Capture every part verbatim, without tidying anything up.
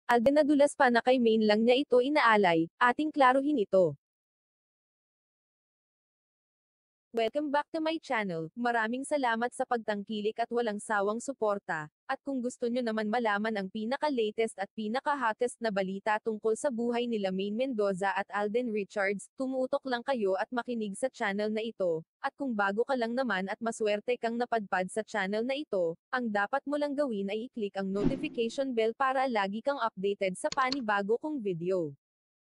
Alden nadulas pa na kay Maine lang niya ito inaalay, ating klaruhin ito. Welcome back to my channel, maraming salamat sa pagtangkilik at walang sawang suporta, at kung gusto nyo naman malaman ang pinaka-latest at pinaka-hottest na balita tungkol sa buhay nila Maine Mendoza at Alden Richards, tumutok lang kayo at makinig sa channel na ito, at kung bago ka lang naman at maswerte kang napadpad sa channel na ito, ang dapat mo lang gawin ay i-click ang notification bell para lagi kang updated sa panibago kong video.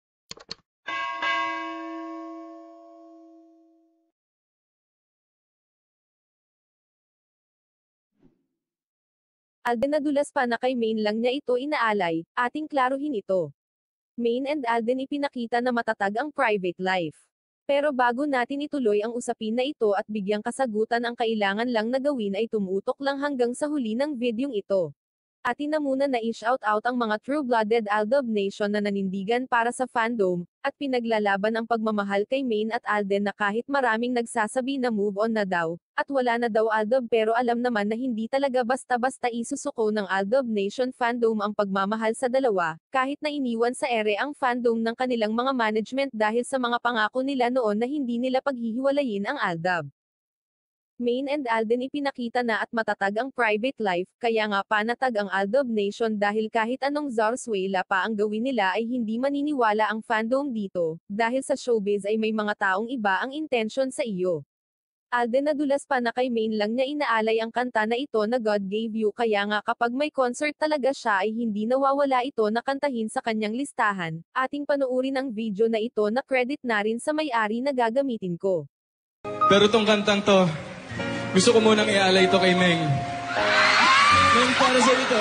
Alden nadulas pa na kay Maine lang niya ito inaalay, ating klaruhin ito. Maine and Alden ipinakita na matatag ang private life. Pero bago natin ituloy ang usapin na ito at bigyang kasagutan, ang kailangan lang na gawin ay tumutok lang hanggang sa huli ng videong ito. Atin na muna na i-shout out ang mga true-blooded Aldab Nation na nanindigan para sa fandom, at pinaglalaban ang pagmamahal kay Maine at Alden na kahit maraming nagsasabi na move on na daw, at wala na daw Aldab, pero alam naman na hindi talaga basta-basta isusuko ng Aldab Nation fandom ang pagmamahal sa dalawa, kahit na iniwan sa ere ang fandom ng kanilang mga management dahil sa mga pangako nila noon na hindi nila paghihiwalayin ang Aldab. Maine and Alden ipinakita na at matatag ang private life, kaya nga panatag ang Aldab Nation dahil kahit anong zarsuela pa ang gawin nila ay hindi maniniwala ang fandom dito, dahil sa showbiz ay may mga taong iba ang intention sa iyo. Alden nadulas pa na kay Maine lang niya inaalay ang kanta na ito na God Gave You, kaya nga kapag may concert talaga siya ay hindi nawawala ito na kantahin sa kanyang listahan. Ating panoorin ang video na ito na credit na rin sa may-ari na gagamitin ko. Pero tong kantang to, gusto ko munang ialay ito kay Meng. Meng, para sa ito.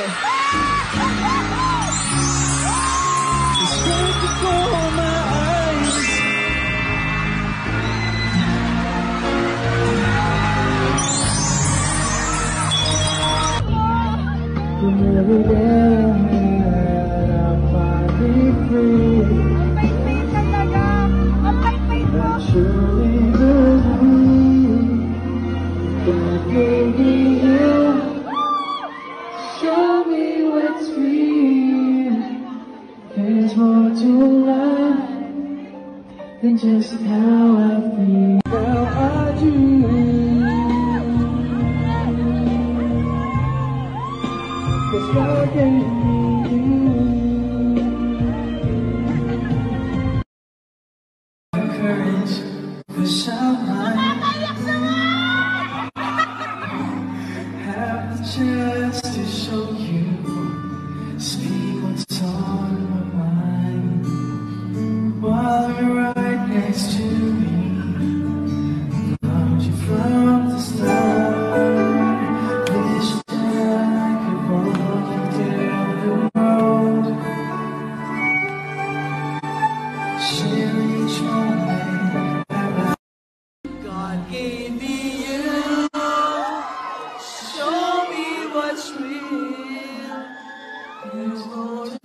Just want to close my eyes. Whenever there I'll finally free. I truly believe God gave me you. Show me what's real. There's more to life than just how I feel. Now I do. Cause God gave me you. Courage for someone. Just to show you, speak what's on my mind. While you're right next to me, loved you from the start. Wish that I could walk you down the road, share each moment. God gave me you. What's real? There's more